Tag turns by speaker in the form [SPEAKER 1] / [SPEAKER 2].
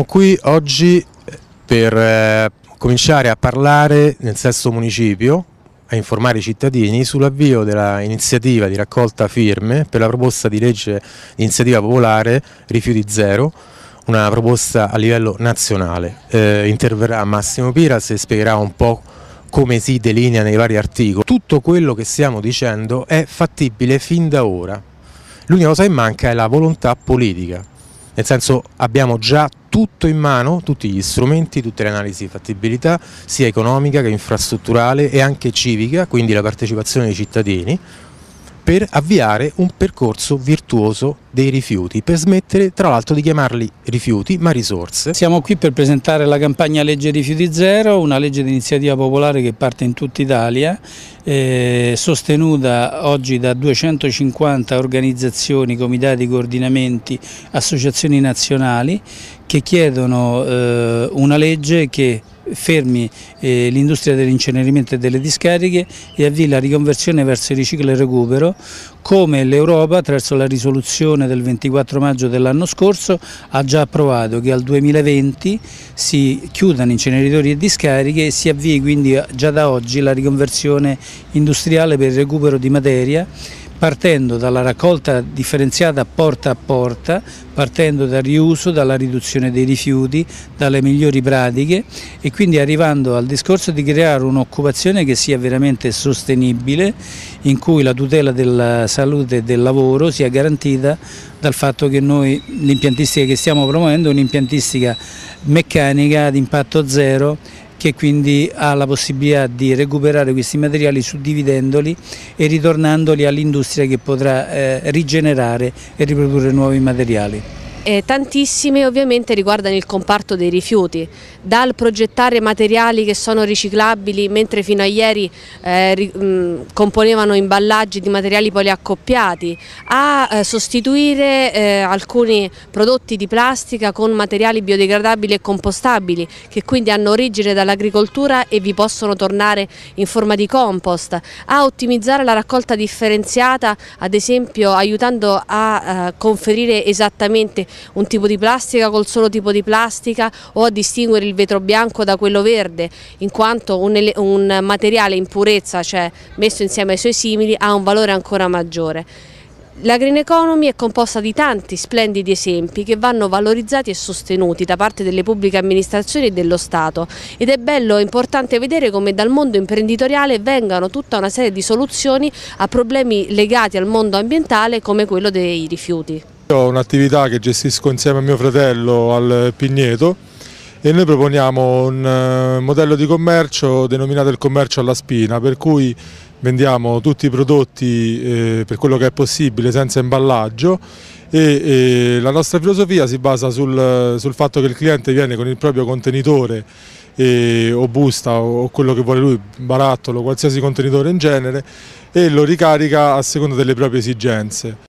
[SPEAKER 1] qui oggi per cominciare a parlare nel sesto municipio, a informare i cittadini sull'avvio dell'iniziativa di raccolta firme per la proposta di legge di iniziativa popolare Rifiuti Zero, una proposta a livello nazionale. Interverrà Massimo Piras e spiegherà un po' come si delinea nei vari articoli. Tutto quello che stiamo dicendo è fattibile fin da ora. L'unica cosa che manca è la volontà politica, nel senso abbiamo già tutto in mano, tutti gli strumenti, tutte le analisi di fattibilità, sia economica che infrastrutturale e anche civica, quindi la partecipazione dei cittadini, per avviare un percorso virtuoso dei rifiuti, per smettere tra l'altro di chiamarli rifiuti ma risorse.
[SPEAKER 2] Siamo qui per presentare la campagna Legge Rifiuti Zero, una legge di iniziativa popolare che parte in tutta Italia, sostenuta oggi da 250 organizzazioni, comitati, coordinamenti, associazioni nazionali che chiedono una legge che fermi l'industria dell'incenerimento e delle discariche e avvii la riconversione verso il riciclo e il recupero, come l'Europa attraverso la risoluzione del 24 maggio dell'anno scorso ha già approvato che al 2020 si chiudano inceneritori e discariche e si avvii quindi già da oggi la riconversione industriale per il recupero di materia, partendo dalla raccolta differenziata porta a porta, partendo dal riuso, dalla riduzione dei rifiuti, dalle migliori pratiche e quindi arrivando al discorso di creare un'occupazione che sia veramente sostenibile, in cui la tutela della salute e del lavoro sia garantita dal fatto che noi l'impiantistica che stiamo promuovendo è un'impiantistica meccanica ad impatto zero, che quindi ha la possibilità di recuperare questi materiali suddividendoli e ritornandoli all'industria che potrà rigenerare e riprodurre nuovi materiali.
[SPEAKER 3] Tantissime ovviamente riguardano il comparto dei rifiuti, dal progettare materiali che sono riciclabili mentre fino a ieri componevano imballaggi di materiali poliaccoppiati, a sostituire alcuni prodotti di plastica con materiali biodegradabili e compostabili che quindi hanno origine dall'agricoltura e vi possono tornare in forma di compost, a ottimizzare la raccolta differenziata, ad esempio aiutando a conferire esattamente un tipo di plastica col solo tipo di plastica o a distinguere il vetro bianco da quello verde, in quanto un materiale in purezza, cioè messo insieme ai suoi simili, ha un valore ancora maggiore. La Green Economy è composta di tanti splendidi esempi che vanno valorizzati e sostenuti da parte delle pubbliche amministrazioni e dello Stato ed è bello e importante vedere come dal mondo imprenditoriale vengano tutta una serie di soluzioni a problemi legati al mondo ambientale come quello dei rifiuti.
[SPEAKER 4] Ho un'attività che gestisco insieme a mio fratello al Pigneto e noi proponiamo un modello di commercio denominato il commercio alla spina, per cui vendiamo tutti i prodotti per quello che è possibile senza imballaggio e la nostra filosofia si basa sul fatto che il cliente viene con il proprio contenitore o busta o quello che vuole lui, barattolo, qualsiasi contenitore in genere, e lo ricarica a seconda delle proprie esigenze.